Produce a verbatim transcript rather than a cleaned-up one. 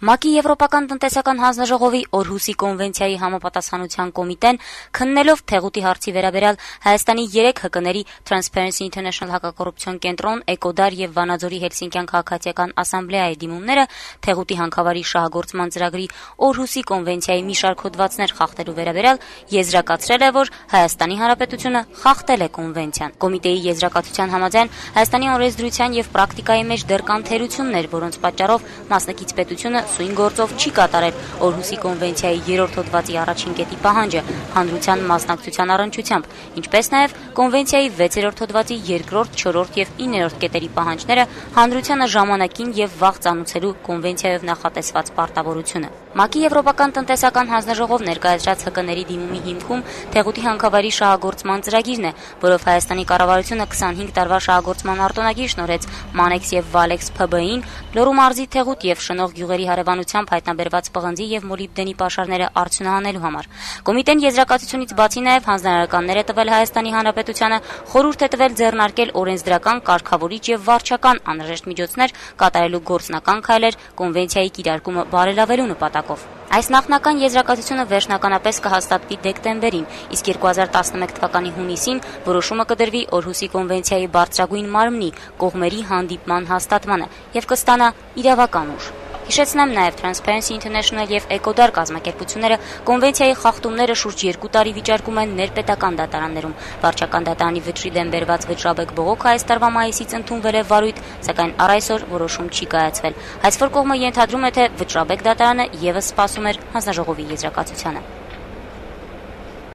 ՄԱԿ-ի Եվրոպական տնտեսական հանձնաժողովի Օրհուսի կոնվենցիայի համապատասխանության կոմիտեն քննելով թեղուտի հարցի վերաբերյալ Հայաստանի երեք ՀԿ-ների Transparency International հակակոռուպցիոն կենտրոն, Էկոդար եւ Վանաձորի Հելսինկյան քաղաքացիական ասամբլեայի դիմումները թեղուտի հանքավարի շահագործման ծրագրի Օրհուսի կոնվենցիայի մի շարք հոդվածներ խախտելու վերաբերյալ եզրակացրել է, որ Հայաստանի Հանրապետությունը խախտել է կոնվենցիան։ Կոմիտեի եզրակացության համաձայն Հայաստանի օրենսդրության եւ պրակտիկայի մեջ դեռ կան թերություններ, որոնց պատճառով մասնակից պետությունը սույն գործով չի կատարել Օրհուսի կոնվենցիայի երրորդ հոդվածի առաջին կետի պահանջը հանրության մասնակցության առնչությամբ, ինչպես նաև կոնվենցիայի վեցերորդ հոդվածի երկրորդ, չորրորդ եւ իններորդ կետերի պահանջները հանրությանը ժամանակին եւ վաղ ծանուցելու կոնվենցիայով նախատեսված պարտավորությունը։ ՄԱԿ-ի Եվրոպական տնտեսական հանձնաժողով ներկայացրած ՀԿ-ների դիմումի հիմքում թեղուտի հանքավարի շահագործման ծրագիրն է, որով Հայաստանի կառավարությունը քսանհինգ տարվա շահագործման արտոնագիր շնորհեց Մանեքս եւ Վալեքս ՓԲ-ին Լոռու մարզի թեղուտ եւ շնող գյուղերի հարևանությամբ հայտնաբերված պղնձի եւ մոլիբդենի պաշարները արդյունահանելու համար։ Կոմիտեն եզրակացությունից բացի նաև հանձնարարականներ է տվել Հայաստանի Հանրապետությանը, խորհուրդ է տվել ձեռնարկել օրենսդրական, կարգավորիչ եւ վարչական անհրաժեշտ միջոցներ կատարելու գործնական քայլեր կոնվենցիայի կիրարկումը բարելավելու նպատակով։ Այս նախնական եզրակացությունը վերջնականապես կհաստատվի դեկտեմբերին, իսկ երկու հազար տասնմեկ թվականի հունիսին որոշումը կդրվի Օրհուսի կոնվենցիայի բարձրագույն մարմնի կողմերի հանդիպման հաստատմանը եւ կստանա իրավական ուժ։ Հիշեցնեմ նաև Transparency International եւ Էկոդար կազմակերպությունները կոնվենցիայի խախտումները շուրջ երկու տարի վիճարկում են ներպետական դատարաններում։ Վարչական դատարանի վճռի դեմ բերված վճռաբեկ բողոքը այս տարվա մայիսից ընդունվել է վարույթ, սակայն առ այսօր որոշում չի կայացվել։ Հայցվոր կողմը ենթադրում է, թե վճռաբեկ դատարանը եւս սպասում էր հանձնաժողովի եզրակացությանը։